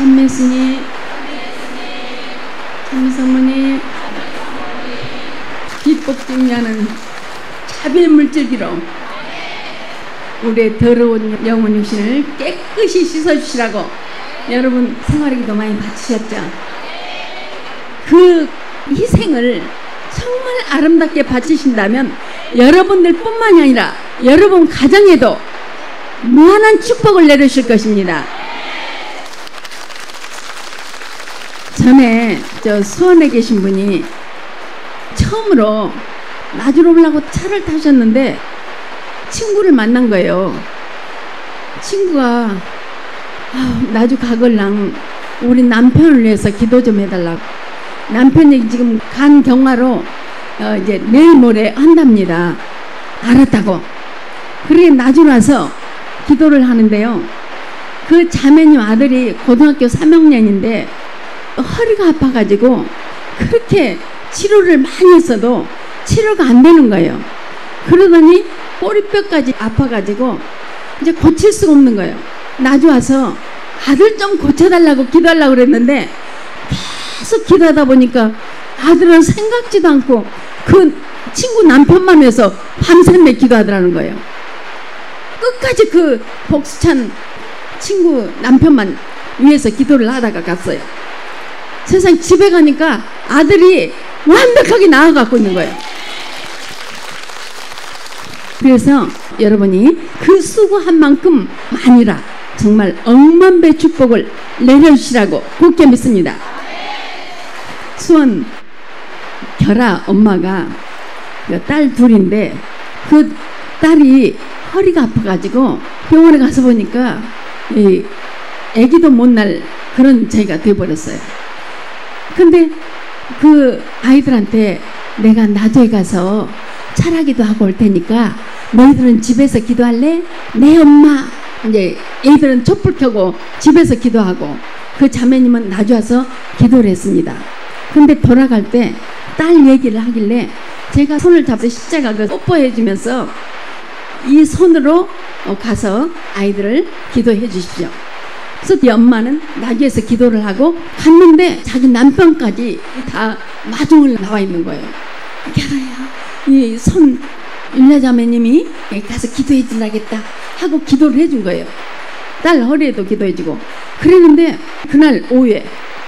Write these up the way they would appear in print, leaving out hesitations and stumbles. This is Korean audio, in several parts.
참매스님, 참성모님, 기복증량은 자비물질기로 우리의 더러운 영혼 육신을 깨끗이 씻어주시라고 여러분 생활기도 많이 바치셨죠. 그 희생을 정말 아름답게 바치신다면 여러분들 뿐만이 아니라 여러분 가정에도 무한한 축복을 내려주실 것입니다. 전에 수원에 계신 분이 처음으로 나주로 오려고 차를 타셨는데 친구를 만난 거예요. 친구가 나주 가걸랑 우리 남편을 위해서 기도 좀 해달라고. 남편이 지금 간 경화로 이제 내일 모레 한답니다. 알았다고. 그래 나주 와서 기도를 하는데요. 그 자매님 아들이 고등학교 3학년인데 허리가 아파가지고 그렇게 치료를 많이 했어도 치료가 안 되는 거예요. 그러더니 꼬리뼈까지 아파가지고 이제 고칠 수가 없는 거예요. 나주 와서 아들 좀 고쳐달라고 기도하려고 그랬는데 계속 기도하다 보니까 아들은 생각지도 않고 그 친구 남편만 위해서 밤새내 기도하더라는 거예요. 끝까지 그 복수찬 친구 남편만 위해서 기도를 하다가 갔어요. 세상 집에 가니까 아들이 완벽하게 나아가고 있는 거예요. 그래서 여러분이 그 수고한 만큼 만이라 정말 억만배 축복을 내려주시라고 굳게 믿습니다. 수원 결아 엄마가 딸 둘인데 그 딸이 허리가 아파가지고 병원에 가서 보니까 애기도 못 날 그런 죄가 돼버렸어요. 근데 그 아이들한테 내가 나주에 가서 차라기도 하고 올 테니까 너희들은 집에서 기도할래? 네 엄마. 이제 애들은 촛불 켜고 집에서 기도하고 그 자매님은 나주 와서 기도를 했습니다. 근데 돌아갈 때 딸 얘기를 하길래 제가 손을 잡고 십자가 뽀뽀해 주면서 이 손으로 가서 아이들을 기도해 주십시오. 그래서 이 엄마는 나주에서 기도를 하고 갔는데 자기 남편까지 다 마중을 나와 있는 거예요. 결아야 이 손 율라자매님이 가서 기도해 주라겠다 하고 기도를 해준 거예요. 딸 허리에도 기도해 주고 그랬는데 그날 오후에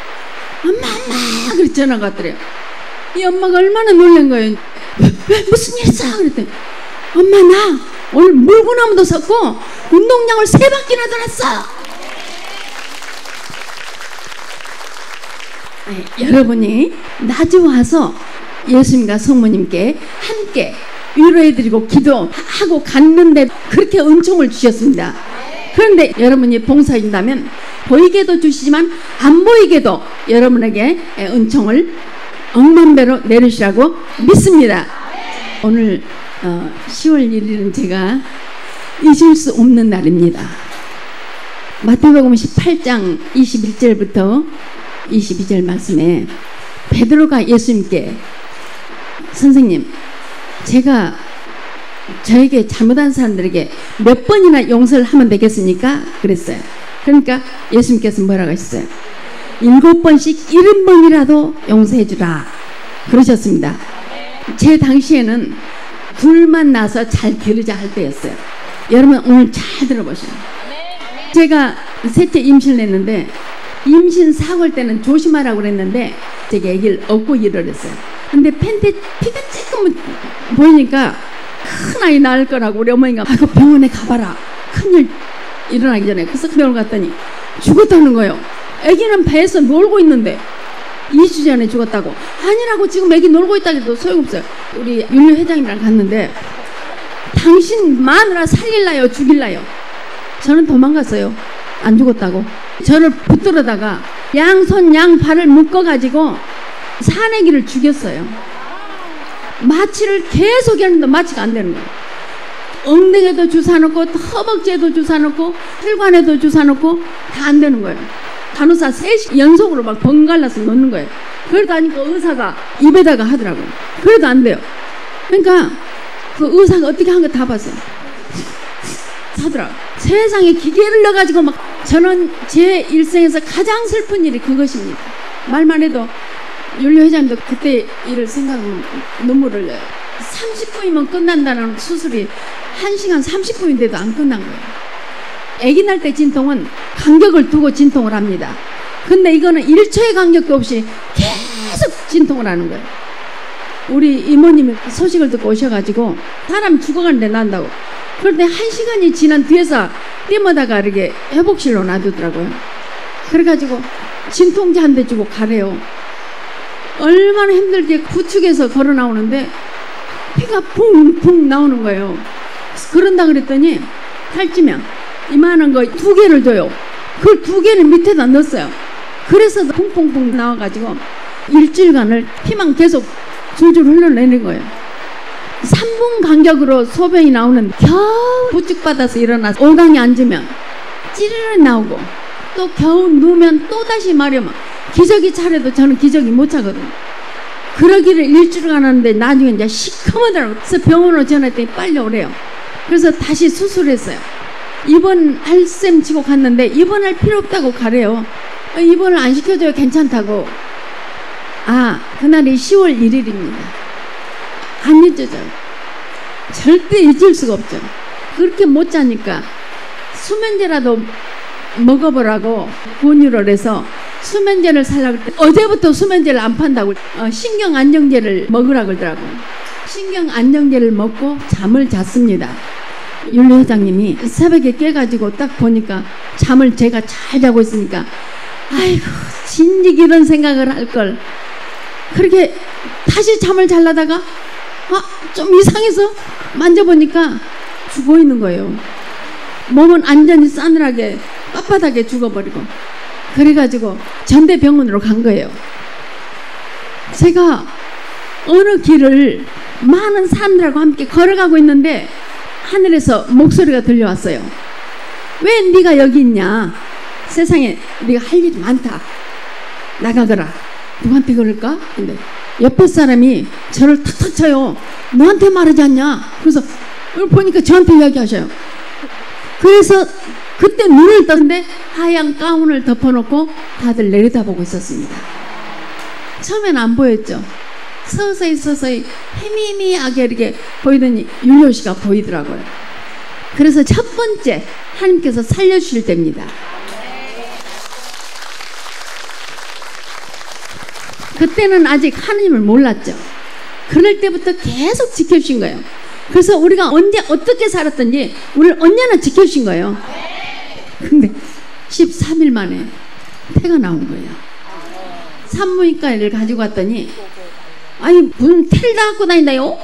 엄마 그래 전화가 왔더래요. 이 엄마가 얼마나 놀란 거예요. 왜 무슨 일 있어? 그랬더니 엄마 나 오늘 물구나무도 섰고 운동장을 3바퀴나 돌았어. 여러분이 나주 와서 예수님과 성모님께 함께 위로해드리고 기도하고 갔는데 그렇게 은총을 주셨습니다. 그런데 여러분이 봉사해 준다면 보이게도 주시지만 안 보이게도 여러분에게 은총을 억만배로 내리시라고 믿습니다. 오늘 10월 1일은 제가 잊을 수 없는 날입니다. 마태복음 18장 21절부터 22절 말씀에 베드로가 예수님께 선생님 제가 저에게 잘못한 사람들에게 몇 번이나 용서를 하면 되겠습니까? 그랬어요. 그러니까 예수님께서 뭐라고 하셨어요? 7번씩 70번이라도 용서해 주라 그러셨습니다. 제 당시에는 둘만 나서 잘 기르자 할 때였어요. 여러분 오늘 잘 들어보세요. 제가 셋째 임신을 했는데 임신 4개월 때는 조심하라고 그랬는데 제가 아기를 업고 일을 했어요. 근데 팬티 피가 조금 보이니까 큰 아이 낳을 거라고 우리 어머니가 아이고 병원에 가봐라 큰일 일어나기 전에. 그래서 병원 갔더니 죽었다는 거예요. 아기는 배에서 놀고 있는데 2주 전에 죽었다고. 아니라고 지금 아기 놀고 있다 해도 소용없어요. 우리 윤리 회장이랑 갔는데 당신 마누라 살릴라요 죽일라요? 저는 도망갔어요. 안 죽었다고. 저를 붙들어다가 양손 양발을 묶어가지고 사내기를 죽였어요. 마취를 계속 했는데 마취가 안 되는 거예요. 엉덩이에도 주사 놓고 허벅지에도 주사 놓고 혈관에도 주사 놓고 다 안 되는 거예요. 간호사 3시 연속으로 막 번갈라서 놓는 거예요. 그러다 하니까 의사가 입에다가 하더라고요. 그래도 안 돼요. 그러니까 그 의사가 어떻게 한 거 다 봤어요. 사더라. 세상에 기계를 넣어가지고 막. 저는 제 일생에서 가장 슬픈 일이 그것입니다. 말만 해도 윤리 회장도 그때 일을 생각하면 눈물을 흘려요. 30분이면 끝난다는 수술이 1시간 30분인데도 안 끝난 거예요. 아기 날 때 진통은 간격을 두고 진통을 합니다. 근데 이거는 1초의 간격도 없이 계속 진통을 하는 거예요. 우리 이모님이 소식을 듣고 오셔가지고 사람 죽어가는데 난다고. 그런데 1시간이 지난 뒤에서 뛰어다가 이렇게 회복실로 놔두더라고요. 그래가지고 진통제 한 대 주고 가래요. 얼마나 힘들게 구축해서 걸어 나오는데 피가 붕붕 나오는 거예요. 그런다 그랬더니 살찌면 이만한 거 2개를 줘요. 그 2개를 밑에다 넣었어요. 그래서 퐁퐁퐁 나와가지고 일주일간을 피만 계속 줄줄 흘러내는 거예요. 3분 간격으로 소변이 나오는 겨우 부축받아서 일어나서 5강에 앉으면 찌르르 나오고 또 겨우 누우면 또다시 마려면 기저귀 차려도 저는 기저귀 못 차거든요. 그러기를 일주일간 하는데 나중에 이제 시커먼더라고요. 그래서 병원으로 전화했더니 빨리 오래요. 그래서 다시 수술했어요. 입원할 셈 치고 갔는데 입원할 필요 없다고 가래요. 입원을 안 시켜줘요. 괜찮다고. 그날이 10월 1일입니다. 안 잊어져요. 절대 잊을 수가 없죠. 그렇게 못 자니까 수면제라도 먹어보라고 권유를 해서 수면제를 살라고 할 때 어제부터 수면제를 안 판다고 신경 안정제를 먹으라고 그러더라고요. 신경 안정제를 먹고 잠을 잤습니다. 윤리 회장님이 새벽에 깨가지고 딱 보니까 잠을 제가 잘 자고 있으니까 아이고 진즉 이런 생각을 할걸. 그렇게 다시 잠을 잘라다가 좀 이상해서 만져보니까 죽어 있는 거예요. 몸은 완전히 싸늘하게 빳빳하게 죽어버리고. 그래가지고 전대병원으로 간 거예요. 제가 어느 길을 많은 사람들하고 함께 걸어가고 있는데 하늘에서 목소리가 들려왔어요. 왜 네가 여기 있냐? 세상에 네가 할 일이 많다. 나가거라. 누구한테 그럴까? 근데 옆에 사람이 저를 탁탁 쳐요. 너한테 말하지 않냐? 그래서 보니까 저한테 이야기하셔요. 그래서 그때 눈을 떴는데 하얀 가운을 덮어놓고 다들 내려다보고 있었습니다. 처음엔 안 보였죠. 서서히 희미하게 이렇게 보이더니 윤효씨가 보이더라고요. 그래서 첫 번째 하나님께서 살려주실 때입니다. 그때는 아직 하나님을 몰랐죠. 그럴 때부터 계속 지켜주신 거예요. 그래서 우리가 언제 어떻게 살았든지 우리를 언제나 지켜주신 거예요. 근데 13일 만에 태가 나온 거예요. 산부인과를 가지고 왔더니 아니 무슨 태를 다 갖고 다닌다요?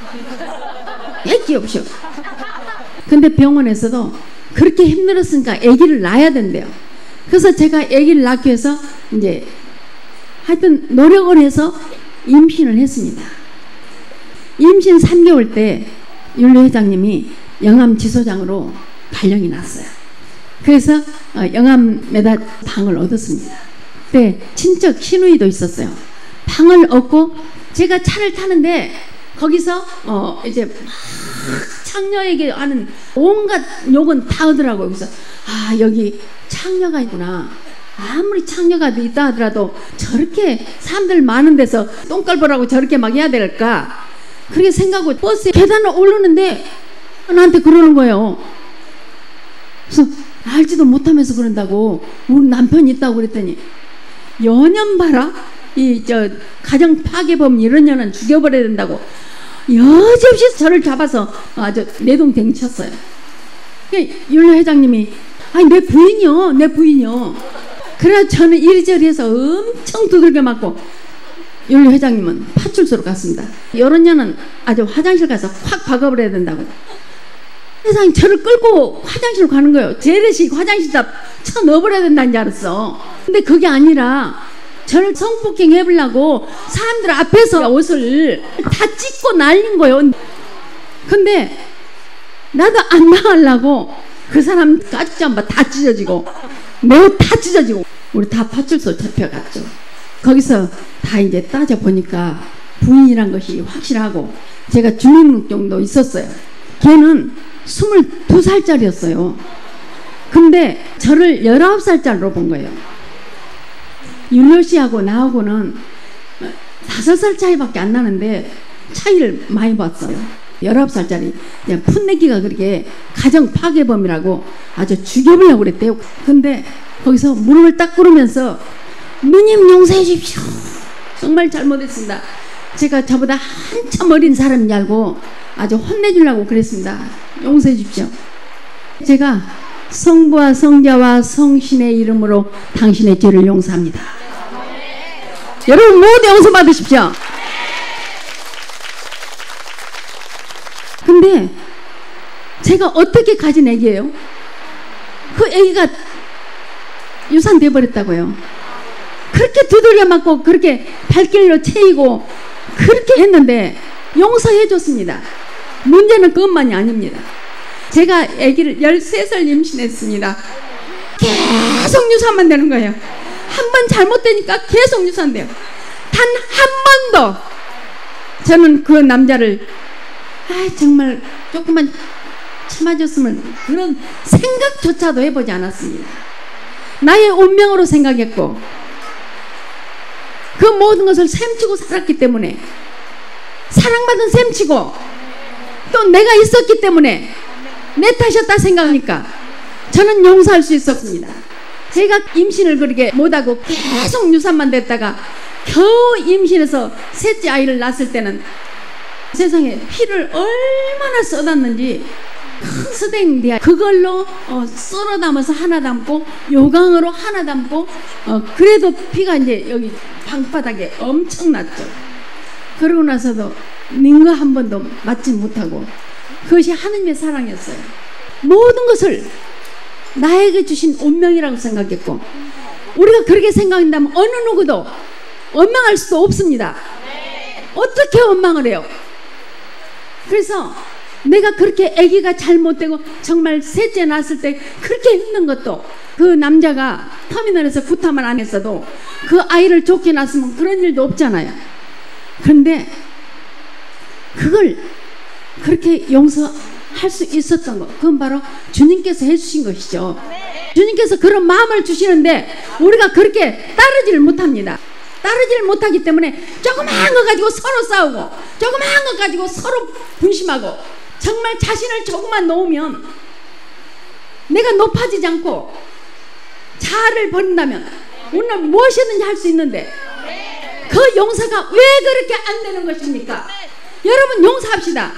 애기 없어. 근데 병원에서도 그렇게 힘들었으니까 아기를 낳아야 된대요. 그래서 제가 아기를 낳기 위해서 이제 하여튼 노력을 해서 임신을 했습니다. 임신 3개월 때 윤리 회장님이 영암 지소장으로 발령이 났어요. 그래서 영암에다 방을 얻었습니다. 그때 친척 시누이도 있었어요. 방을 얻고 제가 차를 타는데 거기서 이제 막 창녀에게 하는 온갖 욕은 다 하더라고요. 그래서 여기 창녀가 있구나. 아무리 창녀가 있다 하더라도 저렇게 사람들 많은 데서 똥깔보라고 저렇게 막 해야 될까? 그렇게 생각하고 버스에 계단을 오르는데 나한테 그러는 거예요. 그래서 알지도 못하면서 그런다고. 우리 남편이 있다고 그랬더니 연연 봐라. 가정 파괴범 이런 년은 죽여버려야 된다고 여지없이 저를 잡아서 아주 내동댕이 쳤어요. 윤리 회장님이 내 부인이요. 그래서 저는 이리저리 해서 엄청 두들겨 맞고 윤리 회장님은 파출소로 갔습니다. 이런 년은 아주 화장실 가서 확 박아버려야 된다고. 세상에 저를 끌고 화장실로 가는 거예요. 재래식 화장실에다 쳐 넣어버려야 된다는 줄 알았어. 근데 그게 아니라 저를 성폭행 해보려고 사람들 앞에서 옷을 다 찢고 날린 거예요. 근데 나도 안 나가려고 그 사람 가죽 잠바 다 찢어지고 내 옷 다 찢어지고 우리 다 파출소 잡혀갔죠. 거기서 다 이제 따져보니까 부인이란 것이 확실하고 제가 주민등록증도 있었어요. 걔는 22살짜리였어요. 근데 저를 19살짜리로 본 거예요. 율려 씨하고 나하고는 5살 차이밖에 안 나는데 차이를 많이 봤어요. 19살짜리 풋내기가 그렇게 가정 파괴범이라고 아주 죽여보려고 그랬대요. 근데 거기서 무릎을 딱 꿇으면서 누님 용서해 주십시오. 정말 잘못했습니다. 제가 저보다 한참 어린 사람인 줄 알고 아주 혼내주려고 그랬습니다. 용서해 주십시오. 제가 성부와 성자와 성신의 이름으로 당신의 죄를 용서합니다. 여러분 모두 용서 받으십시오. 근데 제가 어떻게 가진 애기예요? 그 애기가 유산돼 버렸다고요. 그렇게 두들겨 맞고 그렇게 발길로 채이고 그렇게 했는데 용서해 줬습니다. 문제는 그것만이 아닙니다. 제가 아기를 13살 임신했습니다. 계속 유산만 되는 거예요. 한 번 잘못되니까 계속 유산돼요. 단 한 번도 저는 그 남자를 정말 조금만 참아줬으면 그런 생각조차도 해보지 않았습니다. 나의 운명으로 생각했고 그 모든 것을 셈치고 살았기 때문에, 사랑받은 셈치고 또 내가 있었기 때문에 내 탓이었다 생각하니까 저는 용서할 수 있었습니다. 제가 임신을 그렇게 못하고 계속 유산만 됐다가 겨우 임신해서 셋째 아이를 낳았을 때는 세상에 피를 얼마나 쏟았는지 큰 스댕 그걸로 썰어 담아서 하나 담고 요강으로 하나 담고 그래도 피가 이제 여기 방바닥에 엄청 났죠. 그러고 나서도 링거 한 번도 맞지 못하고, 그것이 하느님의 사랑이었어요. 모든 것을 나에게 주신 운명이라고 생각했고, 우리가 그렇게 생각한다면 어느 누구도 원망할 수도 없습니다. 어떻게 원망을 해요? 그래서 내가 그렇게 아기가 잘못되고 정말 셋째 낳았을 때 그렇게 힘든 것도, 그 남자가 터미널에서 구타만 안 했어도 그 아이를 좋게 낳았으면 그런 일도 없잖아요. 그런데 그걸 그렇게 용서할 수 있었던 것, 그건 바로 주님께서 해주신 것이죠. 주님께서 그런 마음을 주시는데 우리가 그렇게 따르지를 못합니다. 따르지를 못하기 때문에 조그마한 거 가지고 서로 싸우고, 조그마한 거 가지고 서로 분심하고, 정말 자신을 조금만 놓으면 내가 높아지지 않고 자아를 버린다면 우리는 무엇이든지 할 수 있는데 그 용서가 왜 그렇게 안 되는 것입니까? 여러분 용서합시다.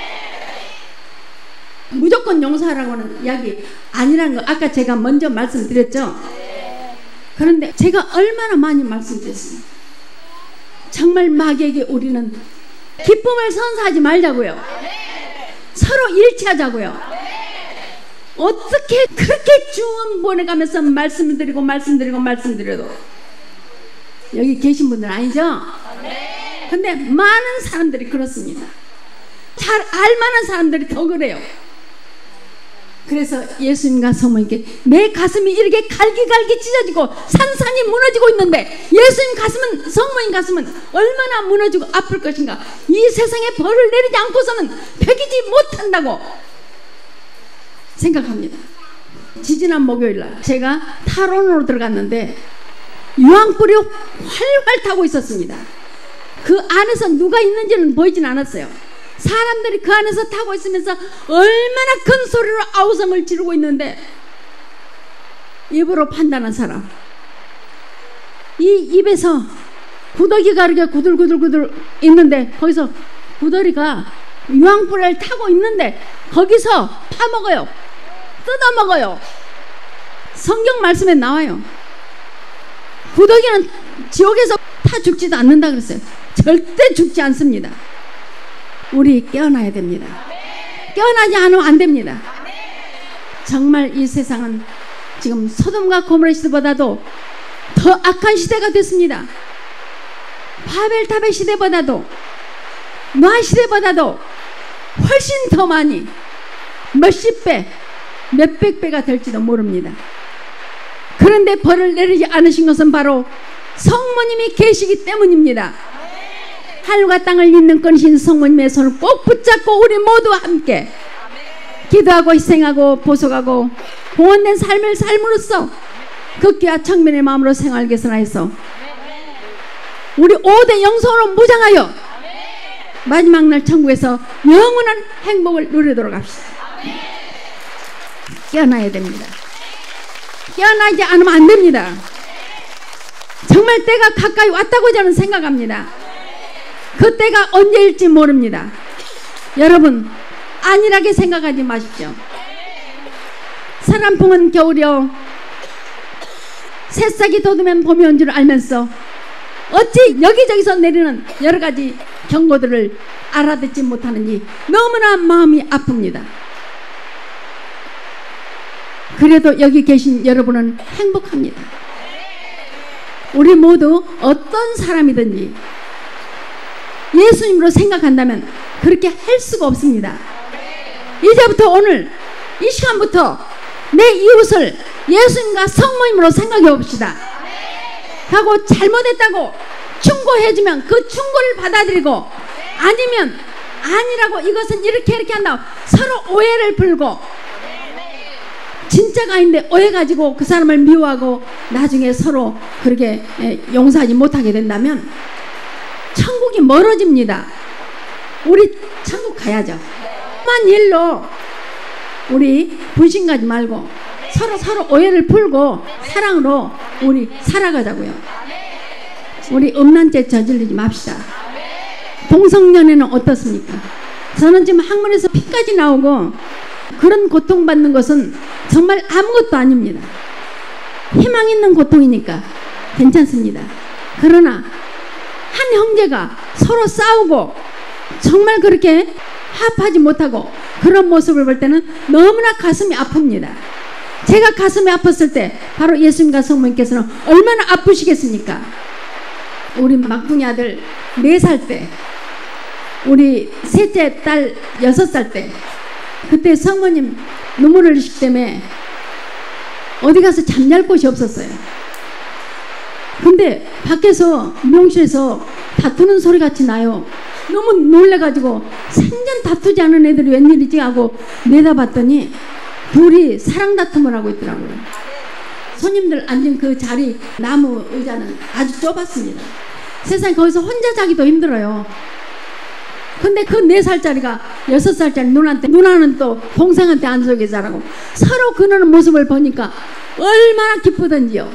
무조건 용서하라고는 이야기 아니라는 거 아까 제가 먼저 말씀드렸죠. 그런데 제가 얼마나 많이 말씀드렸습니다. 정말 마귀에게 우리는 기쁨을 선사하지 말자고요. 서로 일치하자고요. 어떻게 그렇게 쭉 보내가면서 말씀드려도 여기 계신 분들 아니죠? 근데 많은 사람들이 그렇습니다. 잘 알만한 사람들이 더 그래요. 그래서 예수님과 성모님께 내 가슴이 이렇게 갈기갈기 찢어지고 산산이 무너지고 있는데 예수님 가슴은, 성모님 가슴은 얼마나 무너지고 아플 것인가. 이 세상에 벌을 내리지 않고서는 배기지 못한다고 생각합니다. 지지난 목요일날 제가 탈원으로 들어갔는데 유황불이 활활 타고 있었습니다. 그 안에서 누가 있는지는 보이진 않았어요. 사람들이 그 안에서 타고 있으면서 얼마나 큰 소리로 아우성을 지르고 있는데, 입으로 판단한 사람, 이 입에서 구더기가 이렇게 구들구들 있는데 거기서 구더기가 유황불을 타고 있는데 거기서 파먹어요. 뜯어먹어요. 성경 말씀에 나와요. 구더기는 지옥에서 타 죽지도 않는다 그랬어요. 절대 죽지 않습니다. 우리 깨어나야 됩니다. 깨어나지 않으면 안 됩니다. 정말 이 세상은 지금 소돔과 고모라 시대보다도 더 악한 시대가 됐습니다. 바벨탑의 시대보다도, 노아 시대보다도 훨씬 더 많이, 몇십 배, 몇백 배가 될지도 모릅니다. 그런데 벌을 내리지 않으신 것은 바로 성모님이 계시기 때문입니다. 하늘과 땅을 잇는 끈신 성모님의 손을 꼭 붙잡고 우리 모두 함께 기도하고 희생하고 보속하고 봉헌된 삶을 삶으로써 극기와 청년의 마음으로 생활 개선하여서 우리 5대 영성으로 무장하여 마지막 날 천국에서 영원한 행복을 누리도록 합시다. 깨어나야 됩니다. 깨어나지 않으면 안 됩니다. 정말 때가 가까이 왔다고 저는 생각합니다. 그 때가 언제일지 모릅니다. 여러분 안일하게 생각하지 마십시오. 사람풍은 겨울이요 새싹이 돋으면 봄이 온 줄 알면서 어찌 여기저기서 내리는 여러가지 경고들을 알아듣지 못하는지 너무나 마음이 아픕니다. 그래도 여기 계신 여러분은 행복합니다. 우리 모두 어떤 사람이든지 예수님으로 생각한다면 그렇게 할 수가 없습니다. 이제부터 오늘 이 시간부터 내 이웃을 예수님과 성모님으로 생각해 봅시다. 하고 잘못했다고 충고해주면 그 충고를 받아들이고 아니면 아니라고 이것은 이렇게 한다고 서로 오해를 풀고 진짜가 아닌데 오해 가지고 그 사람을 미워하고 나중에 서로 그렇게 용서하지 못하게 된다면 천국이 멀어집니다. 우리 천국 가야죠. 만 일로 우리 분신하지 말고 서로 오해를 풀고 사랑으로 우리 살아가자고요. 우리 음란죄 저지르지 맙시다. 동성연애는 어떻습니까? 저는 지금 학문에서 피까지 나오고 그런 고통받는 것은 정말 아무것도 아닙니다. 희망 있는 고통이니까 괜찮습니다. 그러나 한 형제가 서로 싸우고 정말 그렇게 합하지 못하고 그런 모습을 볼 때는 너무나 가슴이 아픕니다. 제가 가슴이 아팠을 때 바로 예수님과 성모님께서는 얼마나 아프시겠습니까? 우리 막둥이 아들 4살 때 우리 셋째 딸 6살 때 그때 성모님 눈물 흘리시기 때문에 어디 가서 잠잘 곳이 없었어요. 근데 밖에서 미용실에서 다투는 소리 같이 나요. 너무 놀래가지고 생전 다투지 않은 애들이 웬일이지 하고 내다봤더니 둘이 사랑 다툼을 하고 있더라고요. 손님들 앉은 그 자리 나무 의자는 아주 좁았습니다. 세상에 거기서 혼자 자기도 힘들어요. 근데 그 4살짜리가 6살짜리 누나한테, 누나는 또 동생한테 앉아 계자라고 서로 그러는 모습을 보니까 얼마나 기쁘던지요.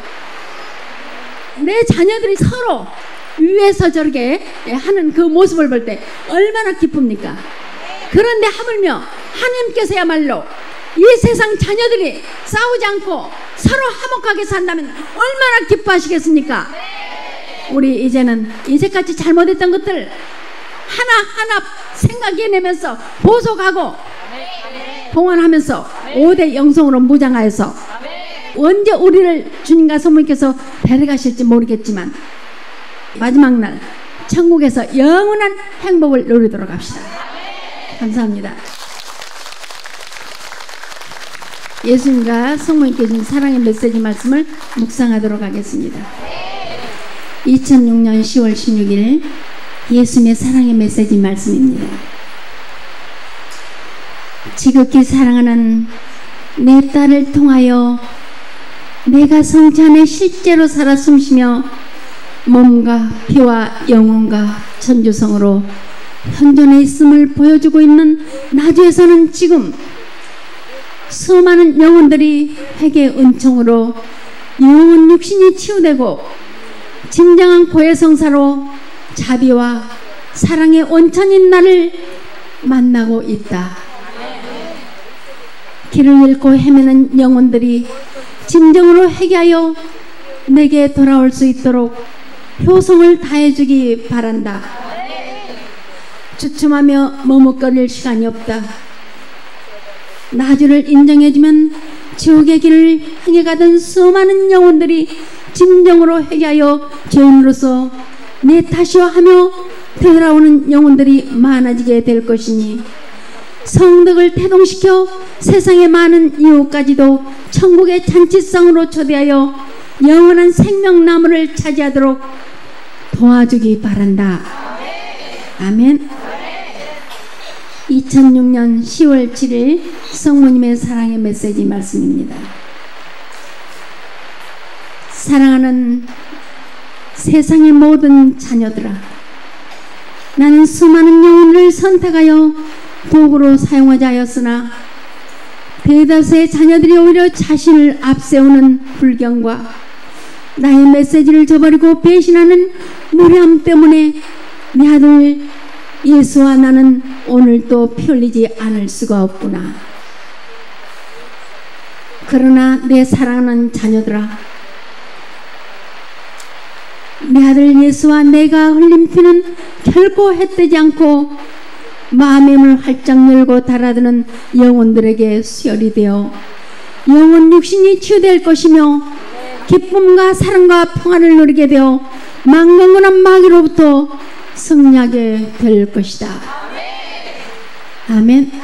내 자녀들이 서로 위에서 저렇게 하는 그 모습을 볼 때 얼마나 기쁩니까? 그런데 하물며 하나님께서야말로 이 세상 자녀들이 싸우지 않고 서로 화목하게 산다면 얼마나 기뻐하시겠습니까? 우리 이제는 이제까지 잘못했던 것들 하나하나 생각해내면서 보속하고 봉헌하면서 5대 영성으로 무장하여서 언제 우리를 주님과 성모님께서 데려가실지 모르겠지만 마지막 날 천국에서 영원한 행복을 누리도록 합시다. 감사합니다. 예수님과 성모님께 준 사랑의 메시지 말씀을 묵상하도록 하겠습니다. 2006년 10월 16일 예수님의 사랑의 메시지 말씀입니다. 지극히 사랑하는 내 딸을 통하여 내가 성체 안에 실제로 살아 숨쉬며 몸과 피와 영혼과 천주성으로 현존해 있음을 보여주고 있는 나주에서는 지금 수많은 영혼들이 회개의 은총으로 영혼 육신이 치유되고 진정한 고해성사로 자비와 사랑의 원천인 나를 만나고 있다. 길을 잃고 헤매는 영혼들이 진정으로 회개하여 내게 돌아올 수 있도록 효성을 다해주기 바란다. 주춤하며 머뭇거릴 시간이 없다. 나주를 인정해주면 지옥의 길을 행해가던 수많은 영혼들이 진정으로 회개하여 죄인으로서 내 탓이여 하며 되돌아오는 영혼들이 많아지게 될 것이니 성덕을 태동시켜 세상의 많은 이웃까지도 천국의 잔치상으로 초대하여 영원한 생명나무를 차지하도록 도와주기 바란다. 아멘. 2006년 10월 7일 성모님의 사랑의 메시지 말씀입니다. 사랑하는 세상의 모든 자녀들아, 나는 수많은 영혼을 선택하여 도구로 사용하자 하였으나 대다수의 자녀들이 오히려 자신을 앞세우는 불경과 나의 메시지를 저버리고 배신하는 무례함 때문에 내 아들 예수와 나는 오늘도 피 흘리지 않을 수가 없구나. 그러나 내 사랑하는 자녀들아, 내 아들 예수와 내가 흘린 피는 결코 헛되지 않고 마음의 문을 활짝 열고 달아드는 영혼들에게 수혈이 되어 영혼 육신이 치유될 것이며 기쁨과 사랑과 평안을 누리게 되어 망강건한 마귀로부터 승리하게 될 것이다. 아멘.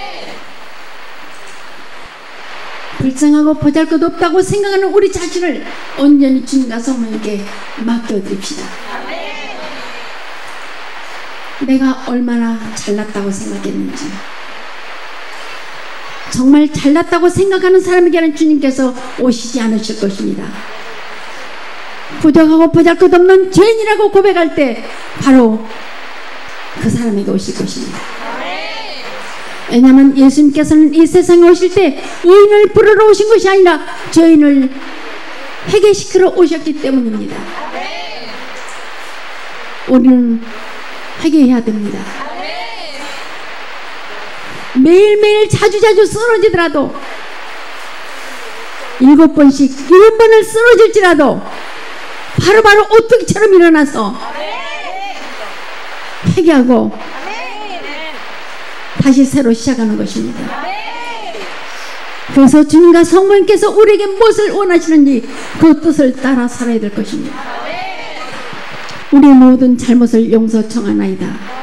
불쌍하고 보잘것 없다고 생각하는 우리 자신을 온전히 주님과 성모님께 맡겨드립시다. 내가 얼마나 잘났다고 생각했는지, 정말 잘났다고 생각하는 사람에게는 주님께서 오시지 않으실 것입니다. 부족하고 보잘것없는 죄인이라고 고백할 때 바로 그 사람에게 오실 것입니다. 왜냐하면 예수님께서는 이 세상에 오실 때 의인을 부르러 오신 것이 아니라 죄인을 회개시키러 오셨기 때문입니다. 우리는 회개해야 됩니다. 매일매일 자주자주 쓰러지더라도 7번씩 7번을 쓰러질지라도 바로바로 오뚜기처럼 일어나서 회개하고 다시 새로 시작하는 것입니다. 그래서 주님과 성모님께서 우리에게 무엇을 원하시는지 그 뜻을 따라 살아야 될 것입니다. 우리의 모든 잘못을 용서 청하나이다.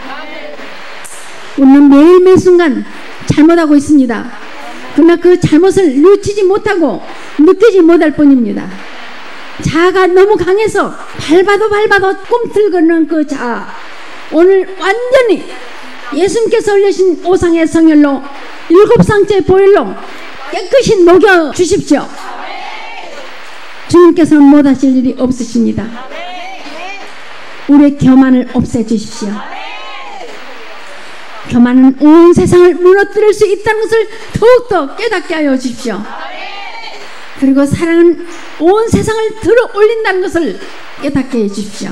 우리는 매일매 순간 잘못하고 있습니다. 그러나 그 잘못을 놓치지 못하고 느끼지 못할 뿐입니다. 자아가 너무 강해서 밟아도 꿈틀거리는 그 자아, 오늘 완전히 예수님께서 올리신 오상의 성혈로 7상째 보혈로 깨끗이 녹여 주십시오. 주님께서는 못하실 일이 없으십니다. 우리의 교만을 없애 주십시오. 교만은 온 세상을 무너뜨릴 수 있다는 것을 더욱더 깨닫게 하여 주십시오. 그리고 사랑은 온 세상을 들어 올린다는 것을 깨닫게 해 주십시오.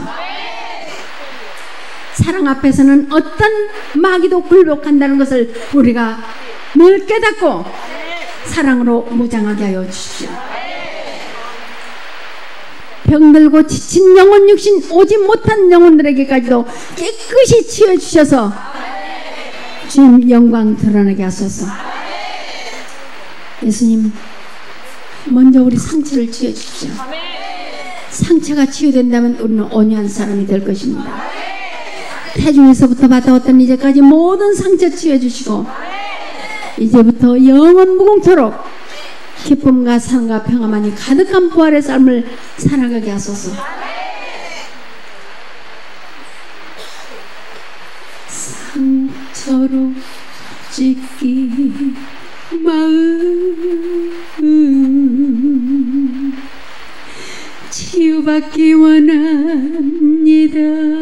사랑 앞에서는 어떤 마귀도 굴복한다는 것을 우리가 늘 깨닫고 사랑으로 무장하게 하여 주십시오. 병들고 지친 영혼 육신 오지 못한 영혼들에게까지도 깨끗이 치유해 주셔서 주님 영광 드러나게 하소서. 예수님, 먼저 우리 상처를 치유해 주십시오. 상처가 치유된다면 우리는 온유한 사람이 될 것입니다. 태중에서부터 받아왔던 이제까지 모든 상처 치유해 주시고 이제부터 영원 무궁토록 기쁨과 사랑과 평화만이 가득한 부활의 삶을 살아가게 하소서. 상처로 찢긴 마음 치유받기 원합니다.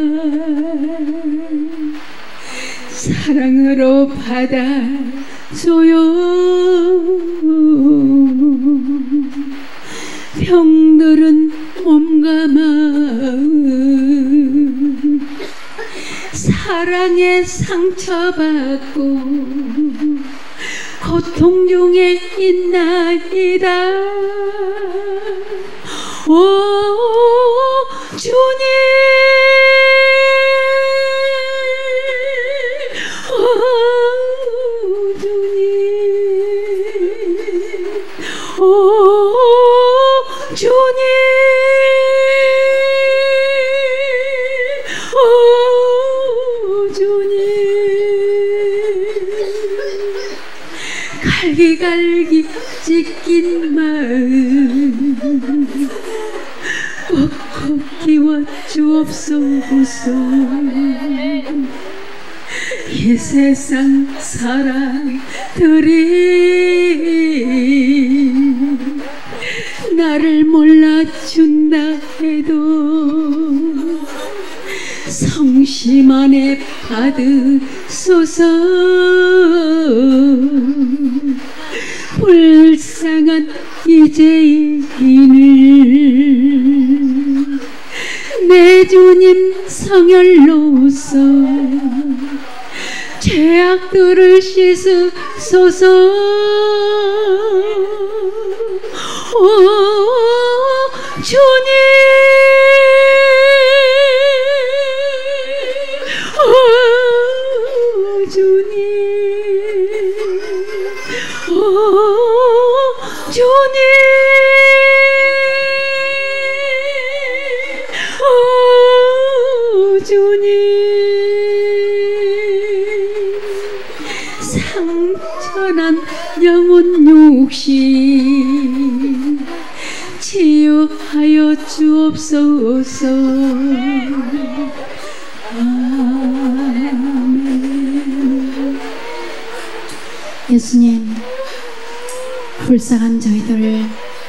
사랑으로 받아줘요. 병들은 몸과 마음 사랑에 상처받고 고통 중에 있나이다. 오 주님, 오 주님, 오 주님, 오 주님. 갈기갈기 찢긴 마음 꼭꼭 키워 주옵소서. 이 세상 사람들이 나를 몰라준다 해도 성심 안에 받으소서. 불쌍한 이 죄인을 내 주님 성혈로서 죄악들을 씻으소서. 오 주님, 오 주님, 오 주님, 오 주님. 상처난 영혼 육신 치유하여 주옵소서. 아멘. 예수님, 불쌍한 저희들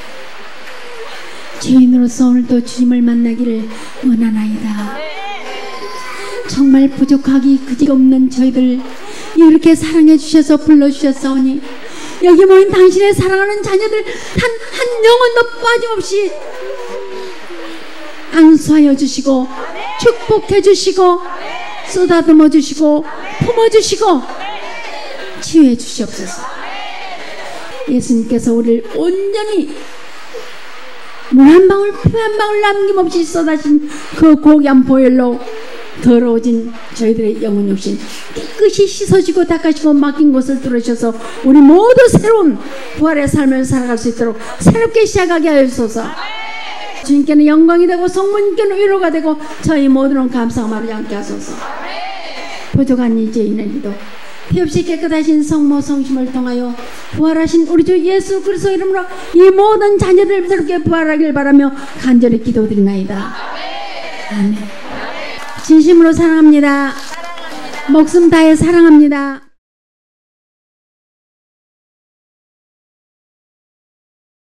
죄인으로서 오늘도 주님을 만나기를 원하나이다. 정말 부족하기 그지없는 저희들 이렇게 사랑해 주셔서 불러주셨사오니 여기 모인 당신의 사랑하는 자녀들 단 한 영혼도 빠짐없이 안수하여 주시고 축복해 주시고 쏟아듬어 주시고 품어 주시고 치유해 주시옵소서. 예수님께서 우리를 온전히 물 한 방울 피 한 방울 남김없이 쏟아진 그 고귀한 보혈로 더러워진 저희들의 영혼 육신 깨끗이 씻어지고 닦아지고 막힌 곳을 뚫으셔서 우리 모두 새로운 부활의 삶을 살아갈 수 있도록 새롭게 시작하게 하여주소서. 주님께는 영광이 되고 성모님께는 위로가 되고 저희 모두는 감사가 마르지 않게 하소서. 부족한 이 죄인에게도 피 없이 깨끗하신 성모 성심을 통하여 부활하신 우리 주 예수 그리스도 이름으로 이 모든 자녀들 새롭게 부활하길 바라며 간절히 기도드리나이다. 아멘. 진심으로 사랑합니다. 목숨 다해 사랑합니다.